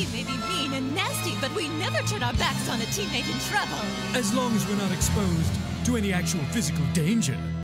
may be mean and nasty, but we never turn our backs on a teammate in trouble. As long as we're not exposed to any actual physical danger.